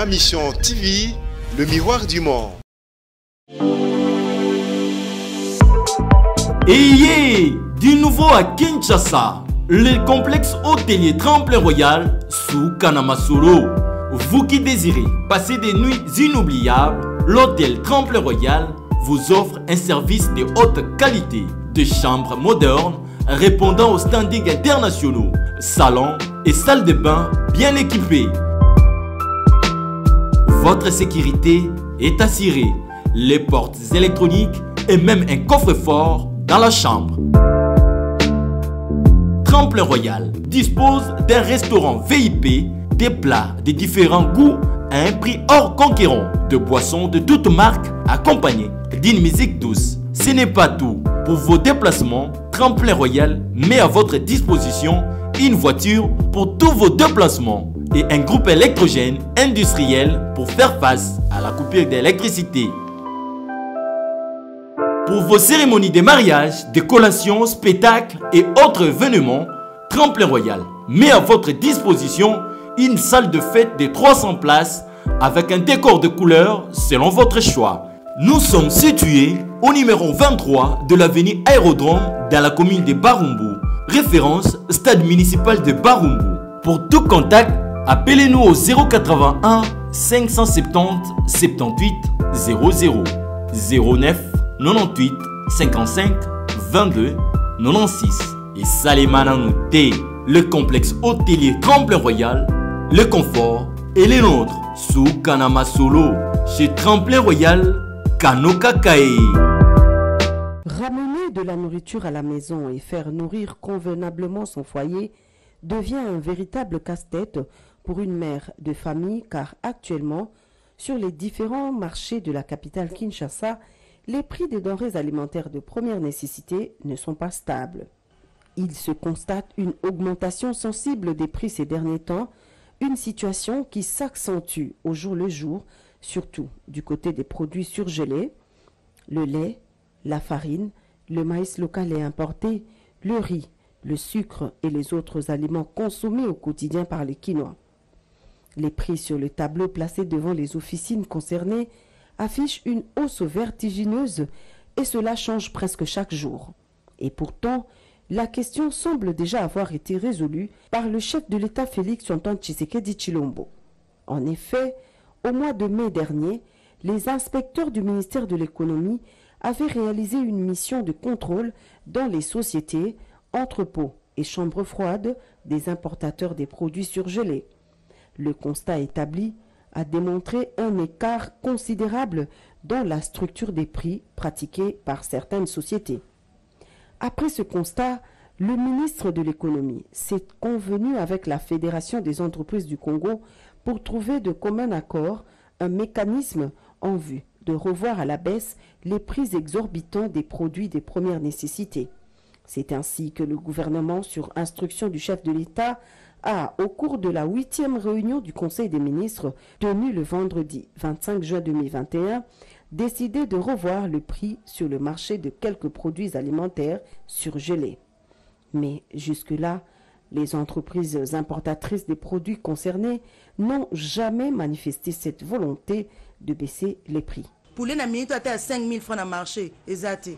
Ma Mission TV, le miroir du monde. Et du nouveau à Kinshasa, le complexe hôtelier Tremplin Royal sous Kanamasolo. Vous qui désirez passer des nuits inoubliables, l'hôtel Tremplin Royal vous offre un service de haute qualité, de chambres modernes répondant aux standards internationaux, salons et salles de bain bien équipées. Votre sécurité est assurée, les portes électroniques et même un coffre-fort dans la chambre. Tremplin Royal dispose d'un restaurant VIP, des plats de différents goûts à un prix hors concurrent, de boissons de toutes marques accompagnées d'une musique douce. Ce n'est pas tout. Pour vos déplacements, Tremplin Royal met à votre disposition une voiture pour tous vos déplacements et un groupe électrogène industriel pour faire face à la coupure d'électricité. Pour vos cérémonies de mariage, de collations, spectacles et autres événements, Tremplin Royal met à votre disposition une salle de fête de 300 places avec un décor de couleurs selon votre choix. Nous sommes situés au numéro 23 de l'avenue Aérodrome dans la commune de Barumbu, référence stade municipal de Barumbu. Pour tout contact, appelez-nous au 081 570 78 00 09 98 55 22 96 et Salimana Nouté, le complexe hôtelier Tremplin Royal, le confort et les nôtres sous Kanamasolo chez Tremplin Royal Kanoka Kae. Ramener de la nourriture à la maison et faire nourrir convenablement son foyer devient un véritable casse-tête pour une mère de famille car actuellement, sur les différents marchés de la capitale Kinshasa, les prix des denrées alimentaires de première nécessité ne sont pas stables. Il se constate une augmentation sensible des prix ces derniers temps, une situation qui s'accentue au jour le jour, surtout du côté des produits surgelés, le lait, la farine, le maïs local et importé, le riz, le sucre et les autres aliments consommés au quotidien par les Kinois. Les prix sur le tableau placé devant les officines concernées affichent une hausse vertigineuse et cela change presque chaque jour. Et pourtant, la question semble déjà avoir été résolue par le chef de l'État Félix Antoine Tshisekedi Tshilombo. En effet, au mois de mai dernier, les inspecteurs du ministère de l'économie avaient réalisé une mission de contrôle dans les sociétés, entrepôts et chambres froides des importateurs des produits surgelés. Le constat établi a démontré un écart considérable dans la structure des prix pratiqués par certaines sociétés. Après ce constat, le ministre de l'économie s'est convenu avec la Fédération des entreprises du Congo pour trouver de commun accord un mécanisme en vue de revoir à la baisse les prix exorbitants des produits de première nécessité. C'est ainsi que le gouvernement, sur instruction du chef de l'État, a, au cours de la 8e réunion du Conseil des ministres, tenue le vendredi 25 juin 2021, décidé de revoir le prix sur le marché de quelques produits alimentaires surgelés. Mais jusque-là, les entreprises importatrices des produits concernés n'ont jamais manifesté cette volonté de baisser les prix. Poulet na minute à 5 000 francs dans le marché, exact.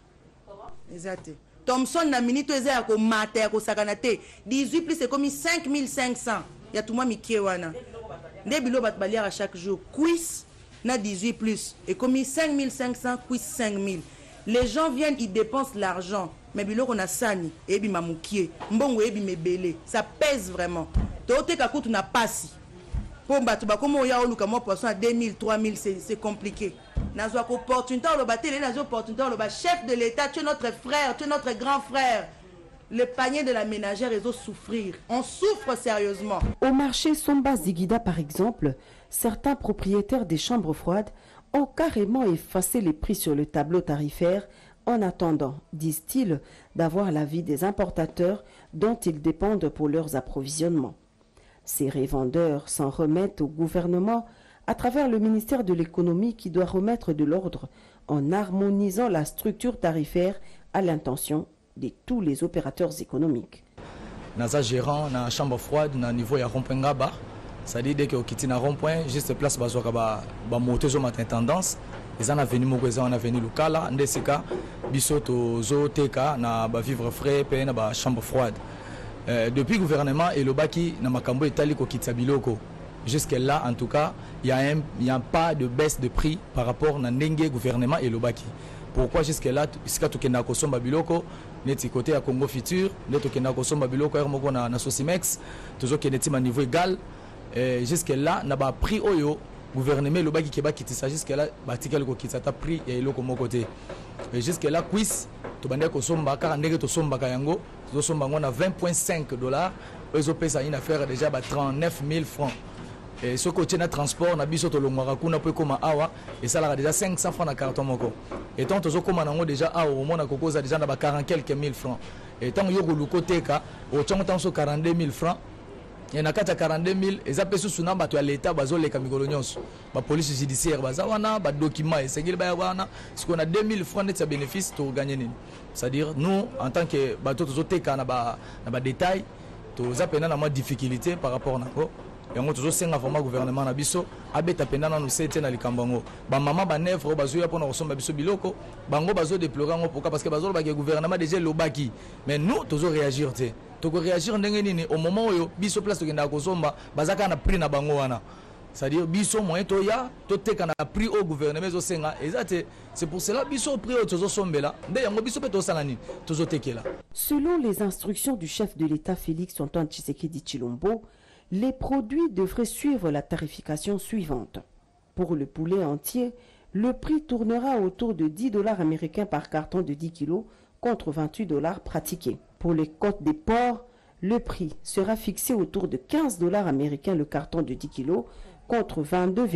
Thomson na minute à ko mater ko sakanate 18 plus c'est comme 5 500. Il y a tout moi mikie wana. Ne bilo bat balière à chaque jour. Quiz na 18 plus et comme 5 500 quiz 5 000. Les gens viennent, ils dépensent l'argent. Mais bilo qu'on a sani et bi mamukie. Mbongo e bi mebele. Ça pèse vraiment. Tote ka kutu na pasi. Pour battu ba comme ya oluka mo poisson à 2000 3000 c'est compliqué. Nazo ko opportunité le batele nazo opportunité le chef de l'État, tu es notre frère, tu es notre grand frère. Le panier de la ménagère est au souffrir. On souffre sérieusement. Au marché Somba Zigida par exemple, certains propriétaires des chambres froides ont carrément effacé les prix sur le tableau tarifaire en attendant, disent-ils, d'avoir l'avis des importateurs dont ils dépendent pour leurs approvisionnements. Ces revendeurs s'en remettent au gouvernement à travers le ministère de l'économie qui doit remettre de l'ordre en harmonisant la structure tarifaire à l'intention de tous les opérateurs économiques. Naza gérant na chambre froide na niveau ya Rompengaba C'est-à-dire dès que quitte un rond-point, juste place bazoka ba moto zo matin tendance, les en avenue mokoza en avenue locale, ndeseka bisoto zo teka na ba vivre frais pe na ba chambre froide. Depuis gouvernement et le baki na makambo etali ko kitsa biloko. Jusque là en tout cas, il y a pas de baisse de prix par rapport na ndenge gouvernement et le baki. Pourquoi jusque là iska to kenda ko somba biloko neti côté à Congo Futur, neto kenda ko somba biloko er moko na Sosimex, toujours keneti ma niveau égal. Jusque là n'a pas prix oyo gouvernement le baki keba kiti ça jusque là batikal ko kitsa ta prix et eloko mo côté. Jusque là quiz to bande ko somba ka ndenge to somba ka yango to somba ngona 20.5 $. Ezo pesa une affaire déjà ba 39 000 francs. Et ce côté na transport na biso to longwaka kuna pe koma awa et ça là déjà 500 francs na carton moko. Et tant tozo koma nango déjà awa au mona kokoza déjà na ba 40 quelques mille francs. Et tant yo ko lukote ka au tongo tant so 42 000 francs. Il y a 42 000 et ça peut se souvenir de l'État bazo les camigolonios la police judiciaire bazawana ba document et c'est qu'il ba wana ce qu'on a 2 000 francs net bénéfice pour gagner. C'est-à-dire nous en tant que bateau tozoteka na ba détail toza pena na moins difficulté par rapport nako et on toujours senga vraiment gouvernement na biso abeta pena na nous sete na likambango ba mama ba nevre bazo ya pona kosomba biso biloko bango bazo déplorer ngo pourquoi parce que bazo ba gouvernement déjà lobaki mais nous toujours réagir té to réagir ndenge nini au moment où biso place to kenda kosomba bazaka na prix na bango wana. C'est-à-dire biso moyen to ya to teka na prix au gouvernement zo senga exact c'est pour cela biso prix au tozo sombela nde yango biso pe to salani tozo tekela. Selon les instructions du chef de l'État Félix Antoine Tshisekedi Tshilombo, les produits devraient suivre la tarification suivante. Pour le poulet entier, le prix tournera autour de 10 $ américains par carton de 10 kg contre 28 $ pratiqués. Pour les côtes des porcs, le prix sera fixé autour de 15 $ américains le carton de 10 kg contre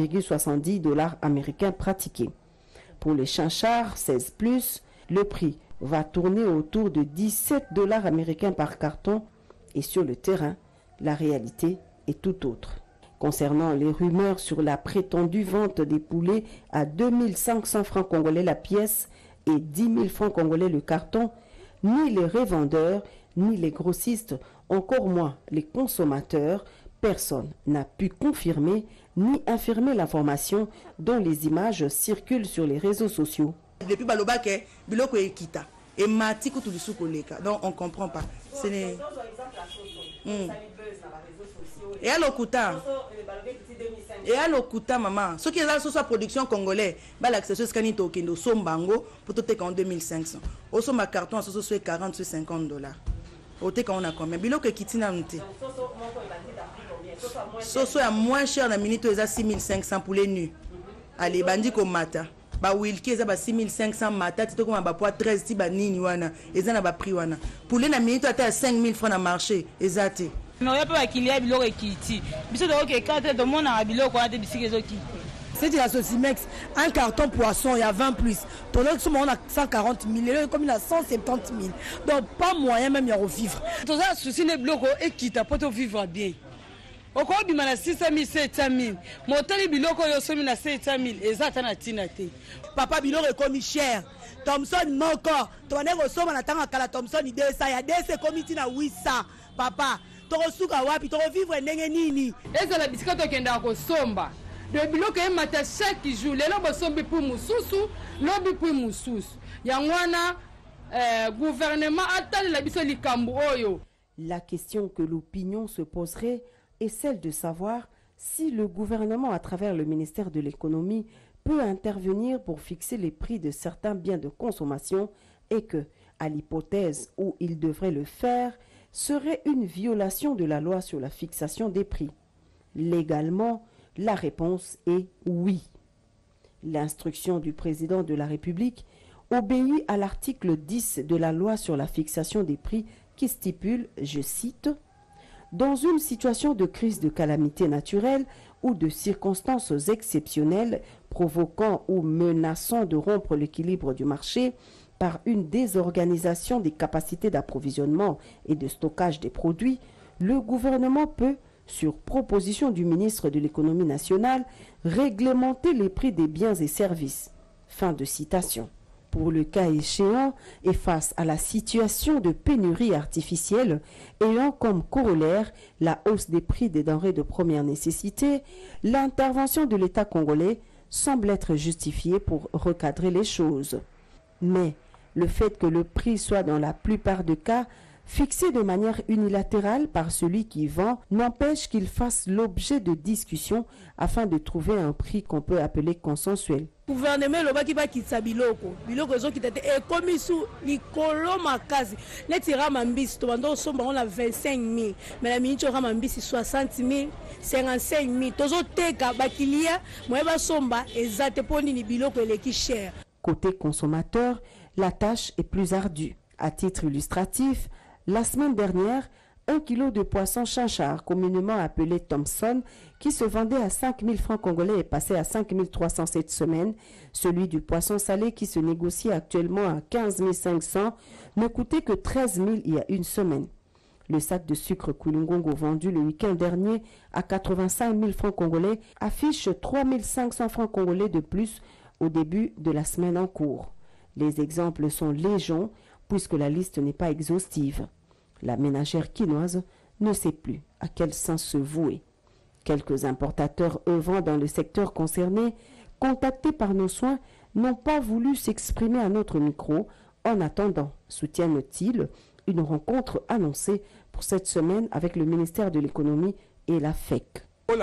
22,70 $ américains pratiqués. Pour les chinchards 16+, le prix va tourner autour de 17 $ américains par carton et sur le terrain, la réalité est tout autre. Concernant les rumeurs sur la prétendue vente des poulets à 2500 francs congolais la pièce et 10 000 francs congolais le carton, ni les revendeurs, ni les grossistes, encore moins les consommateurs, personne n'a pu confirmer ni infirmer l'information dont les images circulent sur les réseaux sociaux. Depuis Balobake, Biloko et Kita. Et Matiko tout du Soukoleka. Donc on ne comprend pas. Ce n'est. Et à l'Okuta. Et à l'Okuta, maman. Ce qui est là, ce soit production congolais. L'accession scanito kendo sombango pour tout en 2500. Au somma carton, ce soit 40 sur 50 $. Au té quand on a combien? Biloko et Kitina Nute. Soso est moins cher dans minute, ils ont 6500 pour les nus. Allez, bandi comme mata. Ba wilki ils ont 6500 mata, tu comme ba poids 13 ti ba nini wana, ils ont ba prix wana. Pour les na minute à 5000 francs dans marché, exact. Non, il y a pas qu'il y a biloko kiti. Biso donc quand tout le monde a biloko a des biscuits qui. C'est la Sosimex, un carton poisson, il y a 20 plus. Ton autre, on a 140 000, comme il a 170 000. Donc, pas moyen même de revivre. Tout ça, souci les blocs et qui t'a pas vivre bien. Au cours du mal à 600 000, 700 000. Mon temps, les biloko, ils sont à 700 000. Exactement, Tinate. Papa, biloko est comme cher. Thompson, non encore. Ton nez au sommet, on attend à la Thompson, il descend. Il y a des commis à 800. Papa, ton souka wapi, ton vivre n'est nini. Et c'est la biscotte qui est dans le somba. De biloko e mata chaque jour lelo bosombi pour mususu lobi pour mususu yangwana gouvernement atali la biso likambo oyo. La question que l'opinion se poserait est celle de savoir si le gouvernement à travers le ministère de l'économie peut intervenir pour fixer les prix de certains biens de consommation et que, à l'hypothèse où il devrait le faire, serait une violation de la loi sur la fixation des prix. Légalement, la réponse est oui. L'instruction du président de la République obéit à l'article 10 de la loi sur la fixation des prix qui stipule, je cite, « Dans une situation de crise de calamité naturelle ou de circonstances exceptionnelles provoquant ou menaçant de rompre l'équilibre du marché par une désorganisation des capacités d'approvisionnement et de stockage des produits, le gouvernement peut, sur proposition du ministre de l'économie nationale, réglementer les prix des biens et services. » Fin de citation. Pour le cas échéant et face à la situation de pénurie artificielle ayant comme corollaire la hausse des prix des denrées de première nécessité, l'intervention de l'État congolais semble être justifiée pour recadrer les choses. Mais le fait que le prix soit dans la plupart des cas fixé de manière unilatérale par celui qui vend n'empêche qu'il fasse l'objet de discussions afin de trouver un prix qu'on peut appeler consensuel. Gouvernement lobaki ba kitsa biloko ezo kitete ekomi sous likolo makasi neti rama mbisi to bando somba on a 25 000 mais la minute rama mbisi 60 000 55 000 tozo teka bakilia moyeba somba ezate poni ni biloko eleki cher. Côté consommateur, la tâche est plus ardue. À titre illustratif, la semaine dernière, 1 kilo de poisson chinchard, communément appelé Thomson, qui se vendait à 5 000 francs congolais est passé à 5 300 cette semaine. Celui du poisson salé qui se négocie actuellement à 15 500 ne coûtait que 13 000 il y a une semaine. Le sac de sucre Kulungongo vendu le week-end dernier à 85 000 francs congolais affiche 3 500 francs congolais de plus au début de la semaine en cours. Les exemples sont légion puisque la liste n'est pas exhaustive. La ménagère quinoise ne sait plus à quel sens se vouer. Quelques importateurs œuvrant dans le secteur concerné, contactés par nos soins, n'ont pas voulu s'exprimer à notre micro. En attendant, soutiennent-ils une rencontre annoncée pour cette semaine avec le ministère de l'économie et la FEC.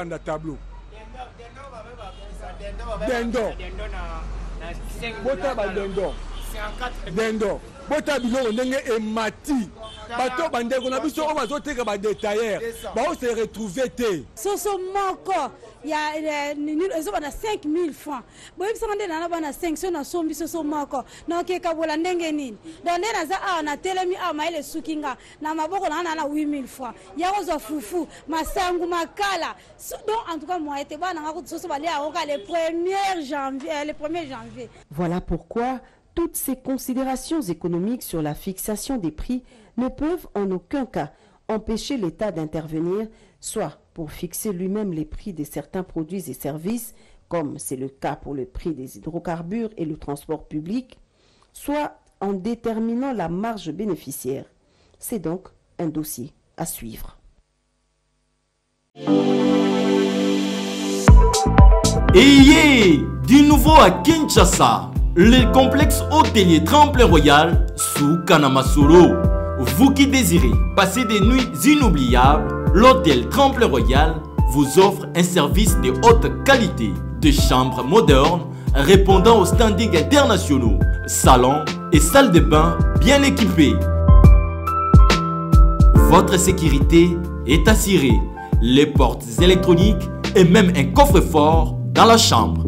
Bota biloko ndenge emati bato bandeko na biso o bazoteka ba détailleur ba o se retrouver te soso moko ya ezo bana 5 000 francs boye bisanga na bana 500 na sombi soso moko na ke kabola ndenge nini donde na za na telemi maile sukinga na maboko na 8 000 francs ya ozo fufu masangu makala donc en tout cas moi était bana ngako soso bale a le 1er janvier. Voilà pourquoi toutes ces considérations économiques sur la fixation des prix ne peuvent en aucun cas empêcher l'État d'intervenir, soit pour fixer lui-même les prix de certains produits et services, comme c'est le cas pour le prix des hydrocarbures et le transport public, soit en déterminant la marge bénéficiaire. C'est donc un dossier à suivre. Et du nouveau à Kinshasa, le complexe hôtelier Tremplin Royal sous Kanamasolo. Vous qui désirez passer des nuits inoubliables, l'hôtel Tremplin Royal vous offre un service de haute qualité, de chambres modernes répondant aux standards internationaux, salons et salles de bain bien équipées. Votre sécurité est assurée, les portes électroniques et même un coffre-fort dans la chambre.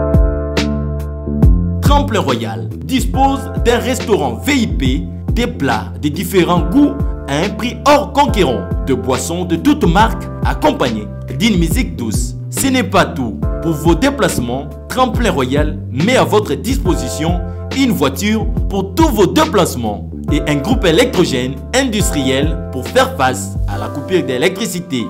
Tremplin Royal dispose d'un restaurant VIP, des plats de différents goûts à un prix hors conquérant, de boissons de toutes marques accompagnées d'une musique douce. Ce n'est pas tout. Pour vos déplacements, Tremplin Royal met à votre disposition une voiture pour tous vos déplacements et un groupe électrogène industriel pour faire face à la coupure d'électricité.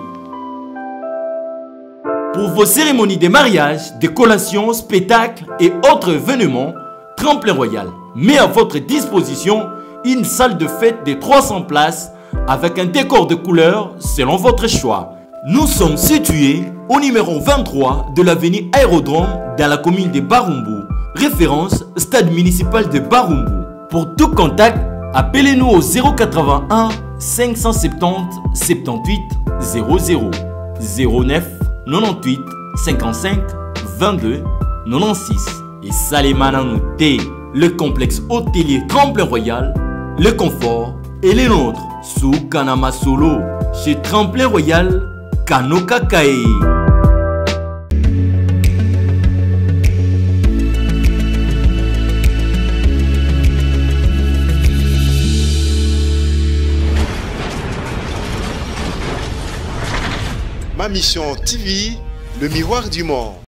Pour vos cérémonies de mariage, de collations, spectacles et autres événements, Tremplin Royal met à votre disposition une salle de fête de 300 places avec un décor de couleurs selon votre choix. Nous sommes situés au numéro 23 de l'avenue Aérodrome dans la commune de Barumbu, référence stade municipal de Barumbu. Pour tout contact, appelez-nous au 081 570 78 00 09 98 55 22 96 et Salimana Nouté, le complexe hôtelier Tremplin Royal, le confort et les nôtres sous Kanamasolo chez Tremplin Royal Kanoka Kae. Ma mission TV, le miroir du monde.